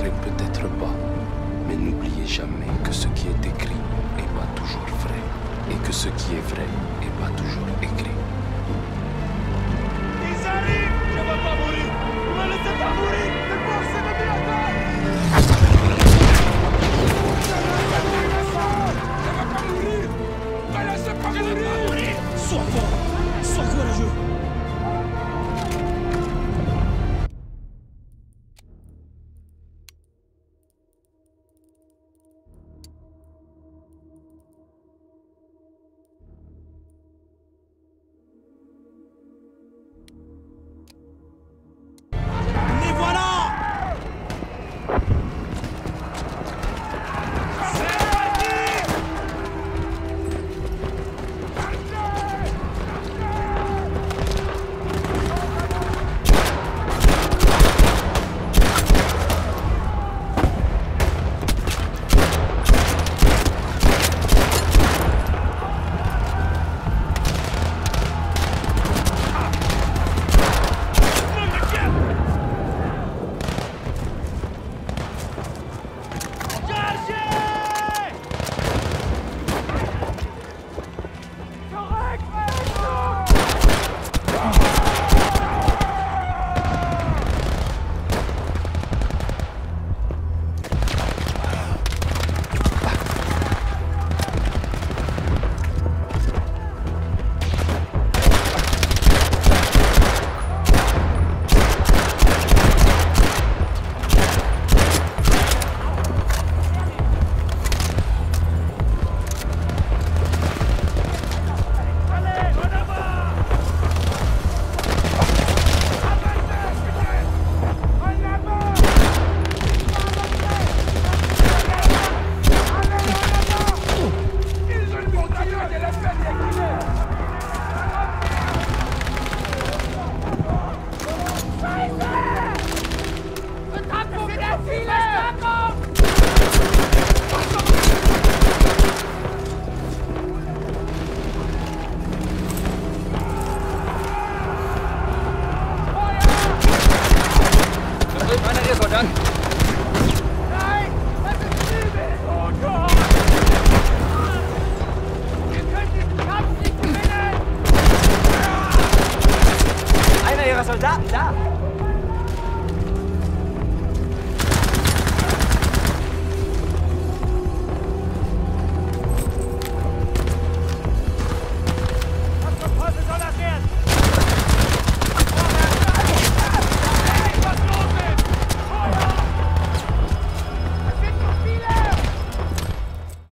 croirez peut-être pas, mais n'oubliez jamais que ce qui est écrit n'est pas toujours vrai, et que ce qui est vrai n'est pas toujours écrit. Ils arrivent! Je ne veux pas mourir! Ne me laissez pas mourir! Les forces ennemies attaquent! Je ne veux pas mourir! Sois fort! Sois courageux! Mana dia kau, Dan?